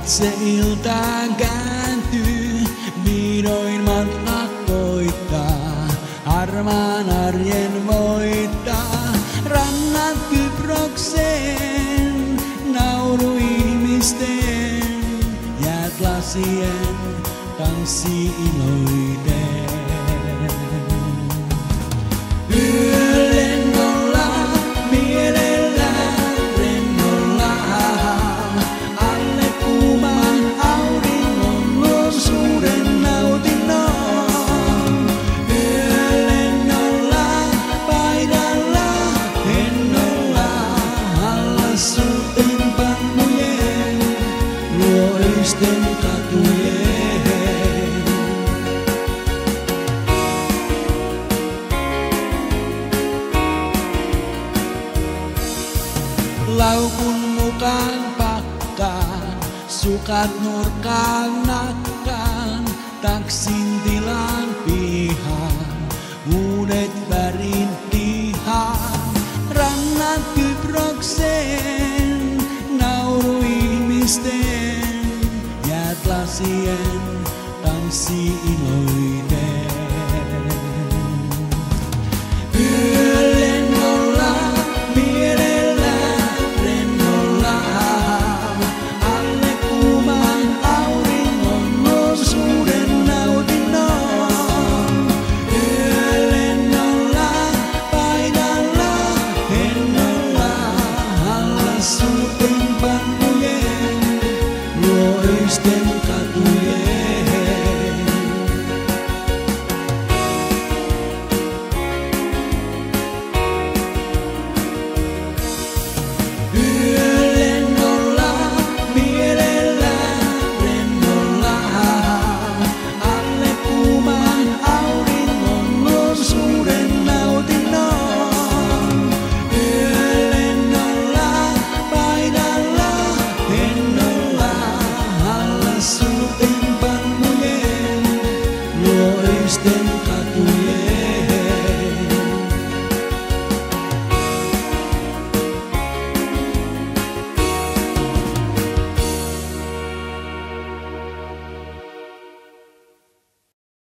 Se ilta kääntyy, vihdoin matka koittaa, harmaan arjen voittaa. Rannat Kyprokseen, nauru ihmisten, jäät lasien, tanssi iloiten. Laukun mukaan pakkaan, sukat nurkkaan nakkaan, taksin tilaan pihaan, uudet värit tihaan. Rannat Kyprokseen, nauru ihmisten, jäät lasien, tanssi iloiten. Luoisten